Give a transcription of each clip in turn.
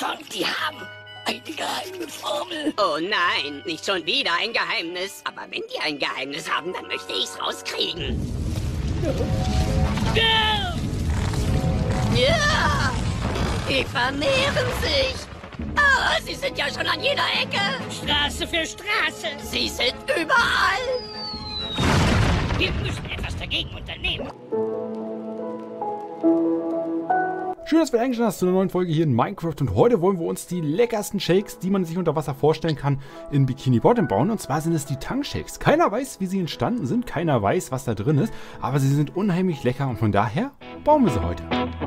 Beton, die haben eine geheime Formel. Oh nein, nicht schon wieder ein Geheimnis. Aber wenn die ein Geheimnis haben, dann möchte ich's rauskriegen. Ja! Ja, die vermehren sich. Aber sie sind ja schon an jeder Ecke. Straße für Straße. Sie sind überall. Wir müssen etwas dagegen unternehmen. Schön, dass du eingeschaltet hast zu einer neuen Folge hier in Minecraft und heute wollen wir uns die leckersten Shakes, die man sich unter Wasser vorstellen kann, in Bikini Bottom bauen, und zwar sind es die Tang-Shakes. Keiner weiß, wie sie entstanden sind, keiner weiß, was da drin ist, aber sie sind unheimlich lecker und von daher bauen wir sie heute.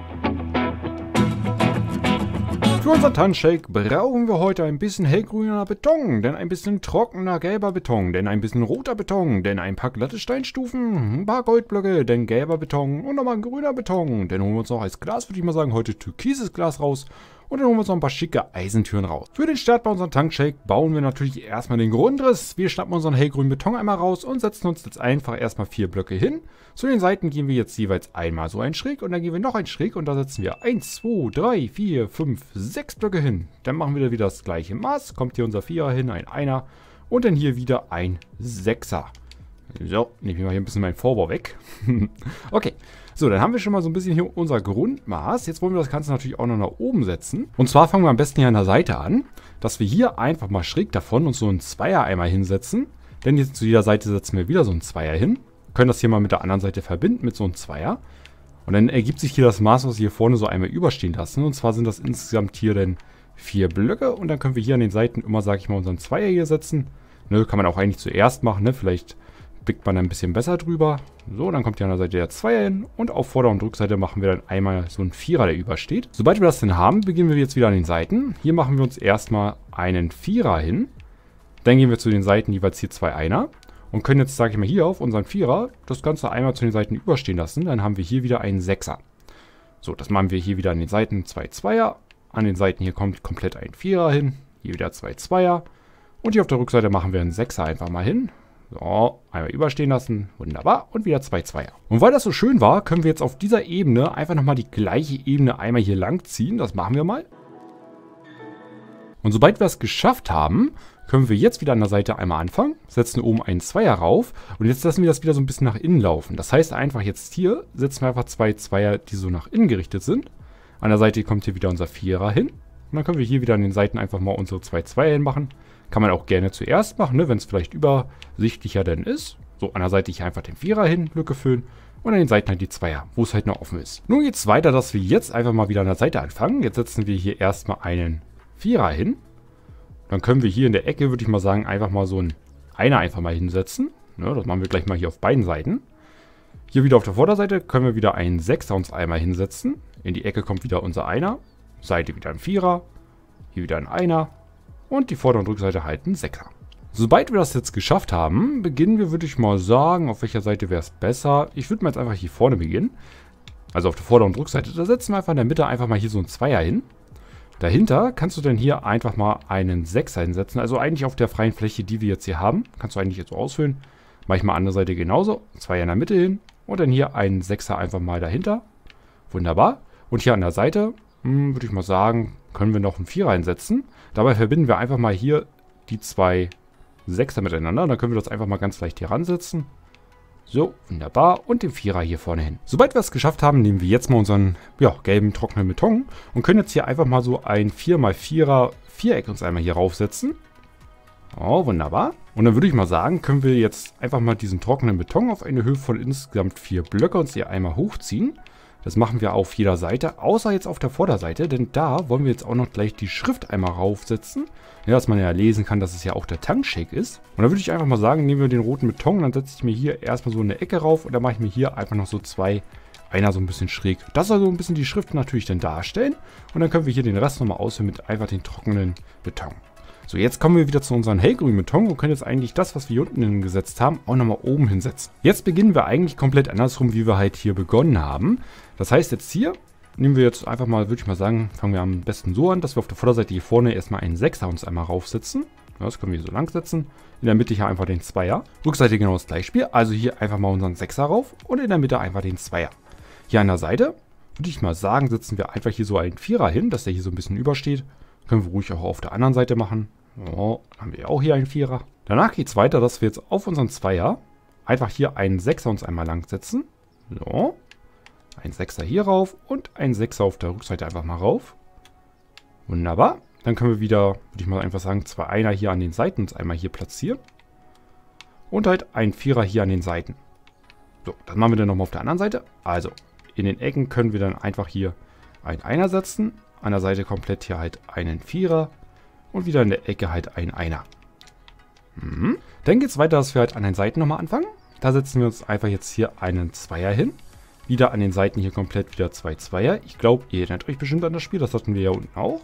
Für unser Tang-Shake brauchen wir heute ein bisschen hellgrüner Beton, denn ein bisschen trockener gelber Beton, denn ein bisschen roter Beton, denn ein paar glatte Steinstufen, ein paar Goldblöcke, denn gelber Beton und nochmal ein grüner Beton. Dann holen wir uns noch als Glas, würde ich mal sagen, heute türkises Glas raus. Und dann holen wir uns noch ein paar schicke Eisentüren raus. Für den Start bei unserem Tang-Shake bauen wir natürlich erstmal den Grundriss. Wir schnappen unseren hellgrünen Beton einmal raus und setzen uns jetzt einfach erstmal 4 Blöcke hin. Zu den Seiten gehen wir jetzt jeweils einmal so einen Schräg und dann gehen wir noch einen Schräg und da setzen wir 1, 2, 3, 4, 5, 6 Blöcke hin. Dann machen wir wieder das gleiche Maß. Kommt hier unser 4er hin, ein 1er und dann hier wieder ein 6er. So, nehme ich mal hier ein bisschen meinen Vorbau weg. Okay, so, dann haben wir schon mal so ein bisschen hier unser Grundmaß. Jetzt wollen wir das Ganze natürlich auch noch nach oben setzen. Und zwar fangen wir am besten hier an der Seite an, dass wir hier einfach mal schräg davon uns so einen Zweier einmal hinsetzen. Denn jetzt zu jeder Seite setzen wir wieder so einen Zweier hin. Können das hier mal mit der anderen Seite verbinden mit so einem Zweier. Und dann ergibt sich hier das Maß, was wir hier vorne so einmal überstehen lassen. Und zwar sind das insgesamt hier dann 4 Blöcke. Und dann können wir hier an den Seiten immer, sage ich mal, unseren Zweier hier setzen. Ne, kann man auch eigentlich zuerst machen, ne? Vielleicht blickt man ein bisschen besser drüber. So, dann kommt hier an der Seite der Zweier hin. Und auf Vorder- und Rückseite machen wir dann einmal so einen Vierer, der übersteht. Sobald wir das denn haben, beginnen wir jetzt wieder an den Seiten. Hier machen wir uns erstmal einen Vierer hin. Dann gehen wir zu den Seiten jeweils hier 2 Einer. Und können jetzt, sage ich mal, hier auf unseren Vierer das Ganze einmal zu den Seiten überstehen lassen. Dann haben wir hier wieder einen Sechser. So, das machen wir hier wieder an den Seiten 2 Zweier. An den Seiten hier kommt komplett ein Vierer hin. Hier wieder 2 Zweier. Und hier auf der Rückseite machen wir einen Sechser einfach mal hin. So, einmal überstehen lassen. Wunderbar. Und wieder 2 Zweier. Und weil das so schön war, können wir jetzt auf dieser Ebene einfach nochmal die gleiche Ebene einmal hier lang ziehen. Das machen wir mal. Und sobald wir es geschafft haben, können wir jetzt wieder an der Seite einmal anfangen, setzen oben einen Zweier rauf und jetzt lassen wir das wieder so ein bisschen nach innen laufen. Das heißt einfach jetzt hier setzen wir einfach 2 Zweier, die so nach innen gerichtet sind. An der Seite kommt hier wieder unser Vierer hin. Und dann können wir hier wieder an den Seiten einfach mal unsere 2 Zweier hinmachen. Kann man auch gerne zuerst machen, ne, wenn es vielleicht übersichtlicher denn ist. So, an der Seite hier einfach den Vierer hin, Lücke füllen. Und an den Seiten halt die Zweier, wo es halt noch offen ist. Nun geht es weiter, dass wir jetzt einfach mal wieder an der Seite anfangen. Jetzt setzen wir hier erstmal einen Vierer hin. Dann können wir hier in der Ecke, würde ich mal sagen, einfach mal so einen Einer einfach mal hinsetzen. Ne, das machen wir gleich mal hier auf beiden Seiten. Hier wieder auf der Vorderseite können wir wieder einen Sechser uns einmal hinsetzen. In die Ecke kommt wieder unser Einer. Seite wieder ein Vierer. Hier wieder ein Einer. Und die Vorder- und Rückseite halt ein Sechser. Sobald wir das jetzt geschafft haben, beginnen wir, würde ich mal sagen, auf welcher Seite wäre es besser. Ich würde mal jetzt einfach hier vorne beginnen. Also auf der Vorder- und Rückseite. Da setzen wir einfach in der Mitte einfach mal hier so einen Zweier hin. Dahinter kannst du dann hier einfach mal einen Sechser hinsetzen. Also eigentlich auf der freien Fläche, die wir jetzt hier haben. Kannst du eigentlich jetzt so ausfüllen. Mache ich mal an der Seite genauso. 2 in der Mitte hin. Und dann hier einen Sechser einfach mal dahinter. Wunderbar. Und hier an der Seite, würde ich mal sagen, können wir noch einen Vierer einsetzen. Dabei verbinden wir einfach mal hier die 2 Sechser miteinander. Dann können wir das einfach mal ganz leicht hier ransetzen. So, wunderbar. Und den Vierer hier vorne hin. Sobald wir es geschafft haben, nehmen wir jetzt mal unseren gelben trockenen Beton und können jetzt hier einfach mal so ein 4x4er Viereck uns einmal hier raufsetzen. Oh, wunderbar. Und dann würde ich mal sagen, können wir jetzt einfach mal diesen trockenen Beton auf eine Höhe von insgesamt 4 Blöcke uns hier einmal hochziehen. Das machen wir auf jeder Seite, außer jetzt auf der Vorderseite, denn da wollen wir jetzt auch noch gleich die Schrift einmal raufsetzen. Ja, dass man ja lesen kann, dass es ja auch der Tang-Shake ist. Und dann würde ich einfach mal sagen, nehmen wir den roten Beton, dann setze ich mir hier erstmal so eine Ecke rauf und dann mache ich mir hier einfach noch so 2, einer so ein bisschen schräg. Das soll so ein bisschen die Schrift natürlich dann darstellen. Und dann können wir hier den Rest nochmal ausfüllen mit einfach den trockenen Beton. So, jetzt kommen wir wieder zu unserem hellgrünen Beton und können jetzt eigentlich das, was wir hier unten hingesetzt haben, auch nochmal oben hinsetzen. Jetzt beginnen wir eigentlich komplett andersrum, wie wir halt hier begonnen haben. Das heißt, jetzt hier nehmen wir jetzt einfach mal, würde ich mal sagen, fangen wir am besten so an, dass wir auf der Vorderseite hier vorne erstmal einen Sechser uns einmal raufsetzen. Das können wir hier so lang setzen. In der Mitte hier einfach den Zweier. Rückseite genau das gleiche Spiel. Also hier einfach mal unseren Sechser rauf und in der Mitte einfach den Zweier. Hier an der Seite, würde ich mal sagen, setzen wir einfach hier so einen Vierer hin, dass der hier so ein bisschen übersteht. Können wir ruhig auch auf der anderen Seite machen. So, haben wir auch hier einen Vierer. Danach geht es weiter, dass wir jetzt auf unseren Zweier einfach hier einen Sechser uns einmal lang setzen. So. Ein Sechser hier rauf und ein Sechser auf der Rückseite einfach mal rauf. Wunderbar. Dann können wir wieder, würde ich mal einfach sagen, zwei Einer hier an den Seiten uns einmal hier platzieren. Und halt ein Vierer hier an den Seiten. So, das machen wir dann nochmal auf der anderen Seite. Also, in den Ecken können wir dann einfach hier einen Einer setzen. An der Seite komplett hier halt einen Vierer. Und wieder in der Ecke halt ein Einer. Dann geht es weiter, dass wir halt an den Seiten nochmal anfangen. Da setzen wir uns einfach jetzt hier einen Zweier hin. Wieder an den Seiten hier komplett wieder zwei Zweier. Ich glaube, ihr erinnert euch bestimmt an das Spiel. Das hatten wir ja unten auch.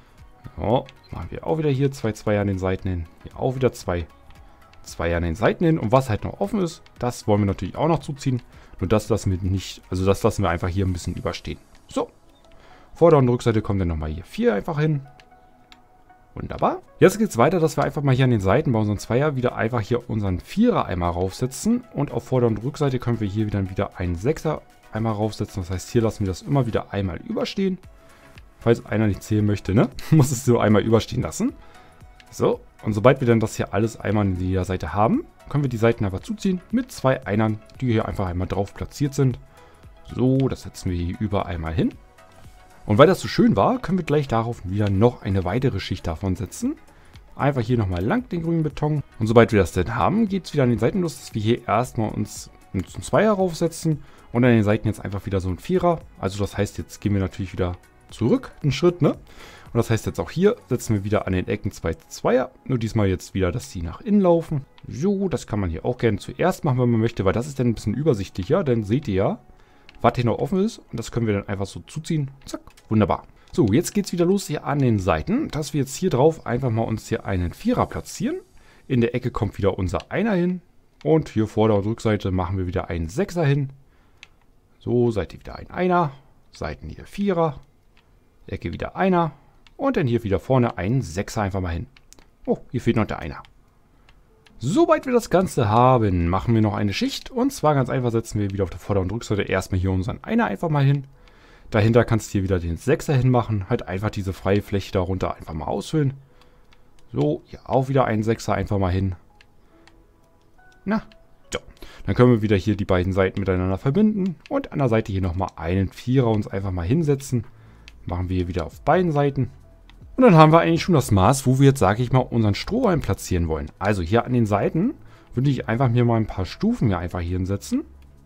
So, machen wir auch wieder hier zwei Zweier an den Seiten hin. Hier auch wieder zwei Zweier an den Seiten hin. Und was halt noch offen ist, das wollen wir natürlich auch noch zuziehen. Nur das lassen wir nicht, also das lassen wir einfach hier ein bisschen überstehen. So. Vorder- und Rückseite kommen dann nochmal hier 4 einfach hin. Wunderbar. Jetzt geht es weiter, dass wir einfach mal hier an den Seiten bei unseren Zweier wieder einfach hier unseren Vierer einmal raufsetzen. Und auf Vorder- und Rückseite können wir hier dann wieder einen Sechser einmal raufsetzen. Das heißt, hier lassen wir das immer wieder einmal überstehen. Falls einer nicht zählen möchte, ne? Muss es so einmal überstehen lassen. So, und sobald wir dann das hier alles einmal an jeder Seite haben, können wir die Seiten einfach zuziehen mit zwei Einern, die hier einfach einmal drauf platziert sind. So, das setzen wir hier überall mal hin. Und weil das so schön war, können wir gleich darauf wieder noch eine weitere Schicht davon setzen. Einfach hier nochmal lang den grünen Beton. Und sobald wir das denn haben, geht es wieder an den Seiten los, dass wir hier erstmal uns einen Zweier raufsetzen. Und an den Seiten jetzt einfach wieder so ein Vierer. Also das heißt, jetzt gehen wir natürlich wieder zurück, einen Schritt, ne? Und das heißt jetzt auch hier setzen wir wieder an den Ecken zwei Zweier. Nur diesmal jetzt wieder, dass die nach innen laufen. So, das kann man hier auch gerne zuerst machen, wenn man möchte, weil das ist dann ein bisschen übersichtlicher. Dann seht ihr ja, was hier noch offen ist. Und das können wir dann einfach so zuziehen. Zack, wunderbar. So, jetzt geht es wieder los hier an den Seiten, dass wir jetzt hier drauf einfach mal uns hier einen Vierer platzieren. In der Ecke kommt wieder unser Einer hin. Und hier Vorder- und Rückseite machen wir wieder einen Sechser hin. So, Seite wieder ein Einer. Seiten hier Vierer. Ecke wieder Einer. Und dann hier wieder vorne einen Sechser einfach mal hin. Oh, hier fehlt noch der Einer. Sobald wir das Ganze haben, machen wir noch eine Schicht. Und zwar ganz einfach setzen wir wieder auf der Vorder- und Rückseite erstmal hier unseren Einer einfach mal hin. Dahinter kannst du hier wieder den Sechser hinmachen. Halt einfach diese freie Fläche darunter einfach mal ausfüllen. So, hier auch wieder einen Sechser einfach mal hin. Na, so. Dann können wir wieder hier die beiden Seiten miteinander verbinden. Und an der Seite hier nochmal einen Vierer uns einfach mal hinsetzen. Machen wir hier wieder auf beiden Seiten. Und dann haben wir eigentlich schon das Maß, wo wir jetzt, sage ich mal, unseren Strohhalm platzieren wollen. Also hier an den Seiten würde ich einfach mir mal ein paar Stufen hier einfach hier hinsetzen.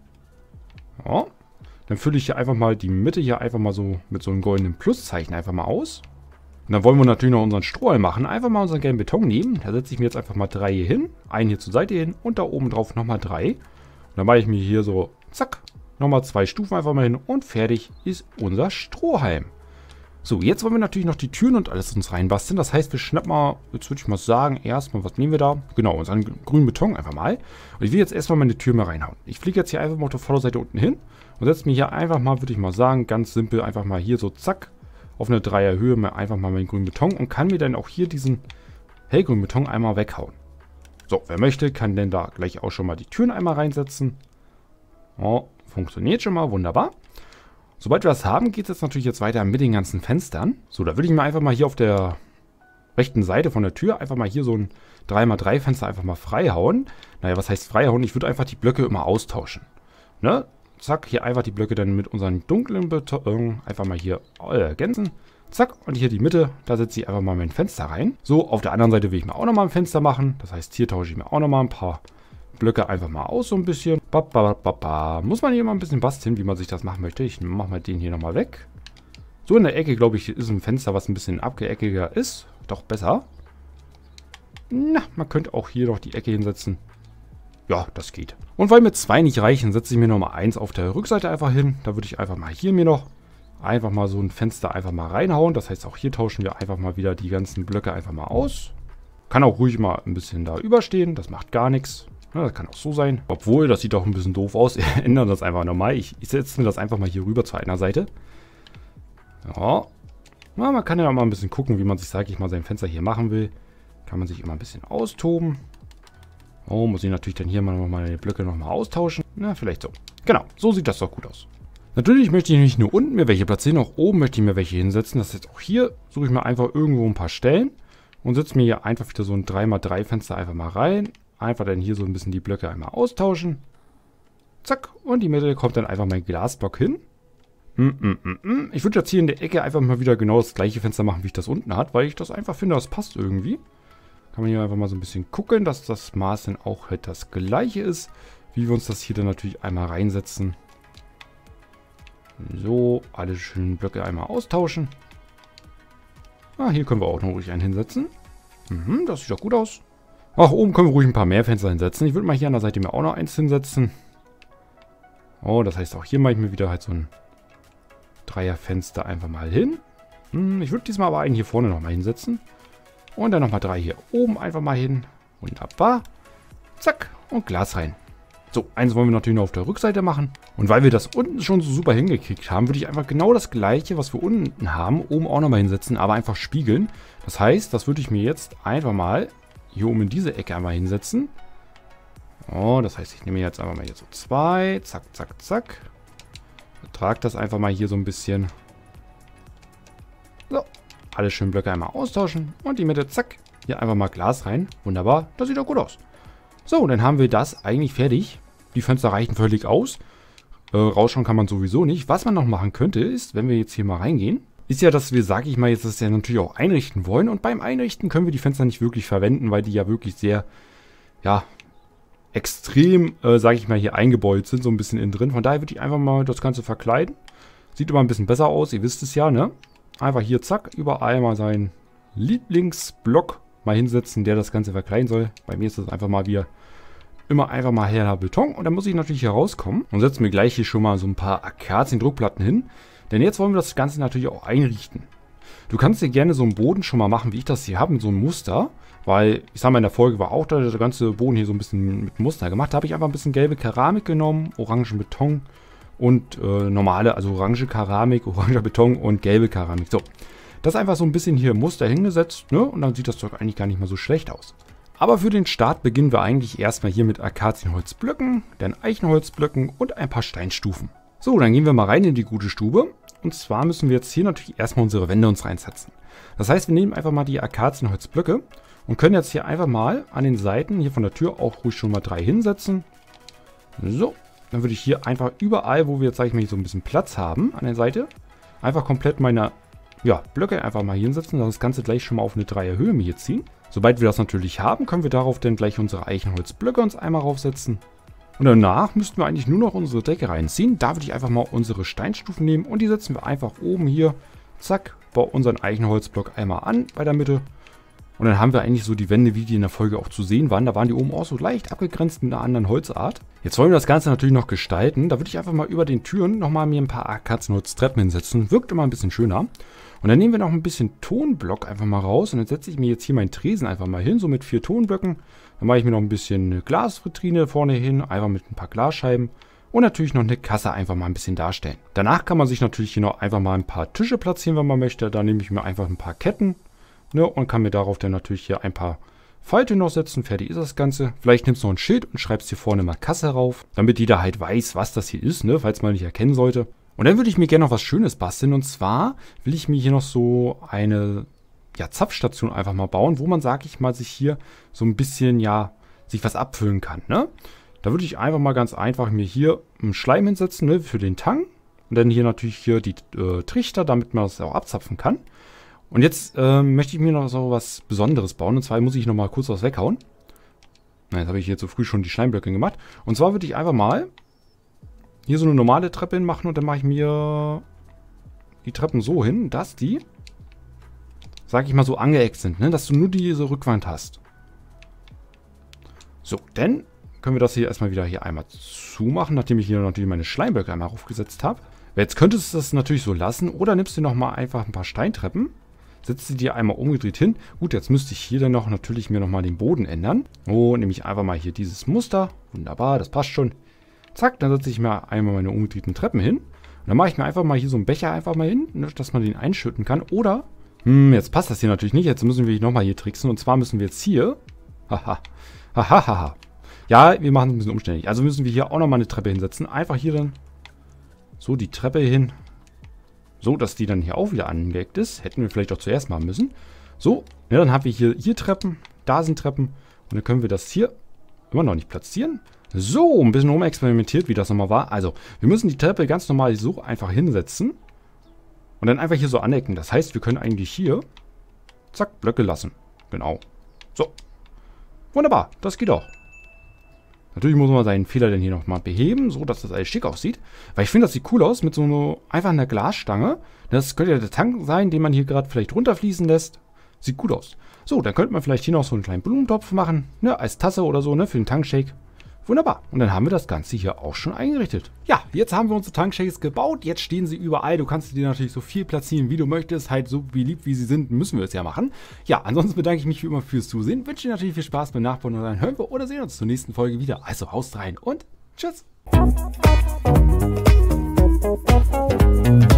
Ja. Dann fülle ich hier einfach mal die Mitte hier einfach mal so mit so einem goldenen Pluszeichen einfach mal aus. Und dann wollen wir natürlich noch unseren Strohhalm machen. Einfach mal unseren gelben Beton nehmen. Da setze ich mir jetzt einfach mal 3 hier hin. Einen hier zur Seite hin und da oben drauf nochmal 3. Und dann mache ich mir hier so, zack, nochmal 2 Stufen einfach mal hin und fertig ist unser Strohhalm. So, jetzt wollen wir natürlich noch die Türen und alles uns reinbasteln. Das heißt, wir schnappen mal, jetzt würde ich mal sagen, erstmal, was nehmen wir da? Genau, unseren grünen Beton einfach mal. Und ich will jetzt erstmal meine Tür mal reinhauen. Ich fliege jetzt hier einfach mal auf der Vorderseite unten hin und setze mir hier einfach mal, würde ich mal sagen, ganz simpel einfach mal hier so zack, auf eine 3er Höhe mal einfach mal meinen grünen Beton und kann mir dann auch hier diesen hellgrünen Beton einmal weghauen. So, wer möchte, kann denn da gleich auch schon mal die Türen einmal reinsetzen. Oh, funktioniert schon mal, wunderbar. Sobald wir das haben, geht es jetzt natürlich jetzt weiter mit den ganzen Fenstern. So, da würde ich mir einfach mal hier auf der rechten Seite von der Tür einfach mal hier so ein 3x3 Fenster einfach mal frei hauen. Naja, was heißt frei hauen? Ich würde einfach die Blöcke immer austauschen. Ne? Zack, hier einfach die Blöcke dann mit unseren dunklen Beton einfach mal hier ergänzen. Zack, und hier die Mitte, da setze ich einfach mal mein Fenster rein. So, auf der anderen Seite will ich mir auch nochmal ein Fenster machen. Das heißt, hier tausche ich mir auch nochmal ein paar Blöcke einfach mal aus, so ein bisschen. Muss man hier mal ein bisschen basteln, wie man sich das machen möchte. Ich mache mal den hier nochmal weg. So in der Ecke, glaube ich, ist ein Fenster, was ein bisschen abgeeckiger ist. Doch besser. Na, man könnte auch hier noch die Ecke hinsetzen. Ja, das geht. Und weil mir 2 nicht reichen, setze ich mir nochmal 1 auf der Rückseite einfach hin. Da würde ich einfach mal hier mir noch einfach mal so ein Fenster einfach mal reinhauen. Das heißt, auch hier tauschen wir einfach mal wieder die ganzen Blöcke einfach mal aus. Kann auch ruhig mal ein bisschen da überstehen. Das macht gar nichts. Ja, das kann auch so sein. Obwohl, das sieht doch ein bisschen doof aus. Wir ändern das einfach nochmal. Ich setze mir das einfach mal hier rüber zu einer Seite. Ja. Na, man kann ja auch mal ein bisschen gucken, wie man sich, sage ich mal, sein Fenster hier machen will. Kann man sich immer ein bisschen austoben. Oh, muss ich natürlich dann hier mal meine Blöcke nochmal austauschen. Na, vielleicht so. Genau, so sieht das doch gut aus. Natürlich möchte ich nicht nur unten mir welche platzieren, auch oben möchte ich mir welche hinsetzen. Das heißt, auch hier suche ich mir einfach irgendwo ein paar Stellen und setze mir hier einfach wieder so ein 3x3 Fenster einfach mal rein. Einfach dann hier so ein bisschen die Blöcke einmal austauschen. Zack, und die Mitte kommt dann einfach mein Glasblock hin. Ich würde jetzt hier in der Ecke einfach mal wieder genau das gleiche Fenster machen, wie ich das unten habe, weil ich das einfach finde, das passt irgendwie. Kann man hier einfach mal so ein bisschen gucken, dass das Maß dann auch halt das gleiche ist, wie wir uns das hier dann natürlich einmal reinsetzen. So, alle schönen Blöcke einmal austauschen. Ah, hier können wir auch noch ruhig einen hinsetzen. Das sieht doch gut aus. Ach, oben können wir ruhig ein paar mehr Fenster hinsetzen. Ich würde mal hier an der Seite mir auch noch eins hinsetzen. Oh, das heißt auch hier mache ich mir wieder halt so ein Dreierfenster einfach mal hin. Ich würde diesmal aber einen hier vorne nochmal hinsetzen. Und dann nochmal 3 hier oben einfach mal hin. Wunderbar. Zack, und Glas rein. So, eins wollen wir natürlich noch auf der Rückseite machen. Und weil wir das unten schon so super hingekriegt haben, würde ich einfach genau das gleiche, was wir unten haben, oben auch nochmal hinsetzen, aber einfach spiegeln. Das heißt, das würde ich mir jetzt einfach mal hier oben in diese Ecke einmal hinsetzen. Oh, das heißt, ich nehme jetzt einfach mal hier so 2. Zack, zack, zack. Trage das einfach mal hier so ein bisschen. So, alle schön Blöcke einmal austauschen. Und die Mitte, zack, hier einfach mal Glas rein. Wunderbar, das sieht doch gut aus. So, dann haben wir das eigentlich fertig. Die Fenster reichen völlig aus. Rausschauen kann man sowieso nicht. Was man noch machen könnte, ist, wenn wir jetzt hier mal reingehen, ist ja, dass wir, sage ich mal, jetzt das ja natürlich auch einrichten wollen. Und beim Einrichten können wir die Fenster nicht wirklich verwenden, weil die ja wirklich sehr, ja, extrem, sage ich mal, hier eingebeult sind, so ein bisschen innen drin. Von daher würde ich einfach mal das Ganze verkleiden. Sieht immer ein bisschen besser aus, ihr wisst es ja, ne? Einfach hier, zack, überall mal seinen Lieblingsblock mal hinsetzen, der das Ganze verkleiden soll. Bei mir ist das einfach mal wieder immer einfach mal heller Beton. Und dann muss ich natürlich hier rauskommen und setze mir gleich hier schon mal so ein paar Akazien-Druckplatten hin. Denn jetzt wollen wir das Ganze natürlich auch einrichten. Du kannst dir gerne so einen Boden schon mal machen, wie ich das hier habe, mit so einem Muster. Weil, ich sag mal, in der Folge war auch der ganze Boden hier so ein bisschen mit Muster gemacht. Da habe ich einfach ein bisschen gelbe Keramik genommen, orangen Beton und normale, also orange Keramik, oranger Beton und gelbe Keramik. So, das einfach so ein bisschen hier im Muster hingesetzt, ne? Und dann sieht das doch eigentlich gar nicht mal so schlecht aus. Aber für den Start beginnen wir eigentlich erstmal hier mit Akazienholzblöcken, dann Eichenholzblöcken und ein paar Steinstufen. So, dann gehen wir mal rein in die gute Stube. Und zwar müssen wir jetzt hier natürlich erstmal unsere Wände uns reinsetzen. Das heißt, wir nehmen einfach mal die Akazienholzblöcke und können jetzt hier einfach mal an den Seiten hier von der Tür auch ruhig schon mal 3 hinsetzen. So, dann würde ich hier einfach überall, wo wir jetzt, sage ich mal, hier so ein bisschen Platz haben an der Seite, einfach komplett meine Blöcke einfach mal hier hinsetzen, das Ganze gleich schon mal auf eine 3er Höhe mir hier ziehen. Sobald wir das natürlich haben, können wir darauf dann gleich unsere Eichenholzblöcke uns einmal raufsetzen. Und danach müssten wir eigentlich nur noch unsere Decke reinziehen. Da würde ich einfach mal unsere Steinstufen nehmen und die setzen wir einfach oben hier, zack, bei unseren Eichenholzblock einmal an bei der Mitte. Und dann haben wir eigentlich so die Wände, wie die in der Folge auch zu sehen waren. Da waren die oben auch so leicht abgegrenzt mit einer anderen Holzart. Jetzt wollen wir das Ganze natürlich noch gestalten. Da würde ich einfach mal über den Türen nochmal mir ein paar Akazienholztreppen hinsetzen. Wirkt immer ein bisschen schöner. Und dann nehmen wir noch ein bisschen Tonblock einfach mal raus. Und dann setze ich mir jetzt hier meinen Tresen einfach mal hin, so mit 4 Tonblöcken. Dann mache ich mir noch ein bisschen eine Glasvitrine vorne hin, einfach mit ein paar Glasscheiben. Und natürlich noch eine Kasse einfach mal ein bisschen darstellen. Danach kann man sich natürlich hier noch einfach mal ein paar Tische platzieren, wenn man möchte. Da nehme ich mir einfach ein paar Ketten. Ne, und kann mir darauf dann natürlich hier ein paar Falten noch setzen. Fertig ist das Ganze. Vielleicht nimmst du noch ein Schild und schreibst hier vorne mal Kasse rauf, damit jeder halt weiß, was das hier ist, ne, falls man nicht erkennen sollte. Und dann würde ich mir gerne noch was Schönes basteln. Und zwar will ich mir hier noch so eine Zapfstation einfach mal bauen, wo man, sag ich mal, sich hier so ein bisschen, sich was abfüllen kann. Ne? Da würde ich einfach mal ganz einfach mir hier einen Schleim hinsetzen, ne, für den Tang. Und dann hier natürlich hier die Trichter, damit man das auch abzapfen kann. Und jetzt möchte ich mir noch so was Besonderes bauen. Und zwar muss ich noch mal kurz was weghauen. Na, jetzt habe ich hier zu früh schon die Steinblöcke gemacht. Und zwar würde ich einfach mal hier so eine normale Treppe hinmachen. Und dann mache ich mir die Treppen so hin, dass die, sag ich mal, so angeeckt sind. Ne? Dass du nur diese Rückwand hast. So, dann können wir das hier erstmal wieder hier einmal zumachen. Nachdem ich hier natürlich meine Schleimblöcke einmal aufgesetzt habe. Jetzt könntest du das natürlich so lassen. Oder nimmst du nochmal einfach ein paar Steintreppen. Setzt sie dir einmal umgedreht hin. Gut, jetzt müsste ich hier dann noch natürlich mir nochmal den Boden ändern. Oh, nehme ich einfach mal hier dieses Muster. Wunderbar, das passt schon. Zack, dann setze ich mir einmal meine umgedrehten Treppen hin. Und dann mache ich mir einfach mal hier so einen Becher einfach mal hin, ne, dass man den einschütten kann. Oder, jetzt passt das hier natürlich nicht. Jetzt müssen wir nochmal hier tricksen. Und zwar müssen wir jetzt hier, ja, wir machen es ein bisschen umständlich. Also müssen wir hier auch nochmal eine Treppe hinsetzen. Einfach hier dann So, die Treppe hin. So, dass die dann hier auch wieder angelegt ist. Hätten wir vielleicht auch zuerst machen müssen. So, ja, dann haben wir hier Treppen. Da sind Treppen. Und dann können wir das hier immer noch nicht platzieren. So, ein bisschen rumexperimentiert, wie das nochmal war. Also, wir müssen die Treppe ganz normal so einfach hinsetzen. Und dann einfach hier so anecken. Das heißt, wir können eigentlich hier, zack, Blöcke lassen. Genau. So. Wunderbar, das geht auch. Natürlich muss man seinen Fehler dann hier nochmal beheben, so dass das alles schick aussieht. Weil ich finde, das sieht cool aus mit so einfach einer Glasstange. Das könnte ja der Tank sein, den man hier gerade vielleicht runterfließen lässt. Sieht gut aus. So, dann könnte man vielleicht hier noch so einen kleinen Blumentopf machen, ne, als Tasse oder so, ne, für den Tankshake. Wunderbar. Und dann haben wir das Ganze hier auch schon eingerichtet. Ja, jetzt haben wir unsere Tankshakes gebaut. Jetzt stehen sie überall. Du kannst die natürlich so viel platzieren, wie du möchtest. Halt so beliebt, wie sie sind, müssen wir es ja machen. Ja, ansonsten bedanke ich mich wie immer fürs Zusehen. Wünsche dir natürlich viel Spaß beim Nachbauen und dann hören wir oder sehen uns zur nächsten Folge wieder. Also haust rein und tschüss.